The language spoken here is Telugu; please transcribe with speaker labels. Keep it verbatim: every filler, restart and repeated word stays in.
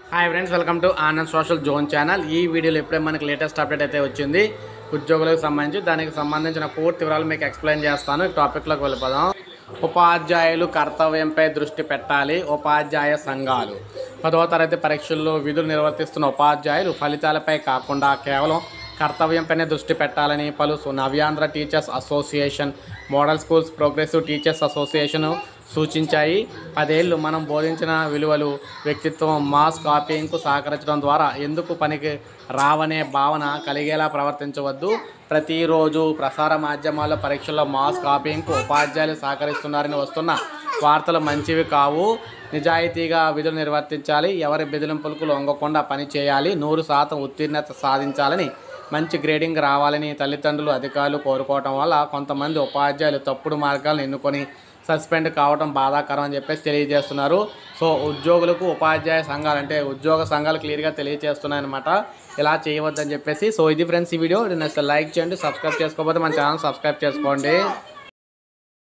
Speaker 1: Hi friends, welcome to Anand social zone channel. ఈ వీడియోలో ఇప్పుడే మనకి లేటెస్ట్ అప్డేట్ అయితే వచ్చింది ఉద్యోగులకు సంబంధించి. దానికి సంబంధించిన పూర్తి వివరాలు మీకు ఎక్స్ప్లెయిన్ చేస్తాను. టాపిక్లోకి వెళ్ళిపోదాం. ఉపాధ్యాయులు కర్తవ్యంపై దృష్టి పెట్టాలి. ఉపాధ్యాయ సంఘాలు పదవ తరగతి పరీక్షల్లో విధులు నిర్వర్తిస్తున్న ఉపాధ్యాయులు ఫలితాలపై కాకుండా కేవలం కర్తవ్యంపైనే దృష్టి పెట్టాలని పలు Navyandhra teachers association, model schools progressive teachers association సూచించాయి. పదేళ్లు మనం బోధించిన విలువలు, వ్యక్తిత్వం మాస్ కాపీయింగ్కు సహకరించడం ద్వారా ఎందుకు పనికి రావనే భావన కలిగేలా ప్రవర్తించవద్దు. ప్రతిరోజు ప్రసార మాధ్యమాల్లో పరీక్షల్లో మాస్ కాపీయింగ్కు ఉపాధ్యాయులు సహకరిస్తున్నారని వస్తున్న వార్తలు మంచివి కావు. నిజాయితీగా విధులు నిర్వర్తించాలి. ఎవరి బెదిరింపులకు లొంగకుండా పని చేయాలి. నూరు శాతం ఉత్తీర్ణత సాధించాలని, మంచి గ్రేడింగ్ రావాలని తల్లిదండ్రులు, అధికారులు కోరుకోవటం వల్ల కొంతమంది ఉపాధ్యాయులు తప్పుడు మార్గాలను ఎన్నుకొని సస్పెండ్ కావడం బాధాకరం అని చెప్పేసి తెలియజేస్తున్నారు. సో ఉద్యోగులకు ఉపాధ్యాయ సంఘాలు అంటే ఉద్యోగ సంఘాలు క్లియర్గా తెలియజేస్తున్నాయన్నమాట, ఇలా చేయవద్దని చెప్పేసి. సో ఇది ఫ్రెండ్స్ ఈ వీడియో. నెక్స్ట్ లైక్ చేయండి, సబ్స్క్రైబ్ చేసుకోకపోతే మన ఛానల్ సబ్స్క్రైబ్ చేసుకోండి.